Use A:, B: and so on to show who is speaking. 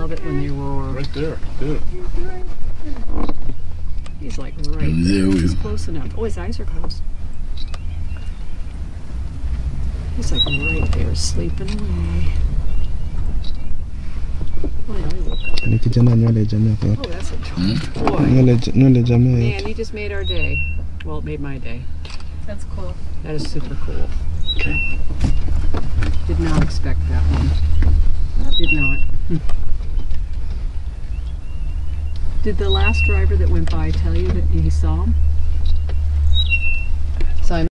A: love it when they roar.
B: Right there. Good.
A: He's like right there. He's close enough. Oh, his eyes are closed. He's like right there, sleeping away. Oh, yeah, he woke up. Oh, that's a boy. Man, you just made our day. Well, it made my day.
C: That's cool.
A: That is super cool.
B: Okay.
A: Did not expect that one. Did not. Did the last driver that went by tell you that he saw him?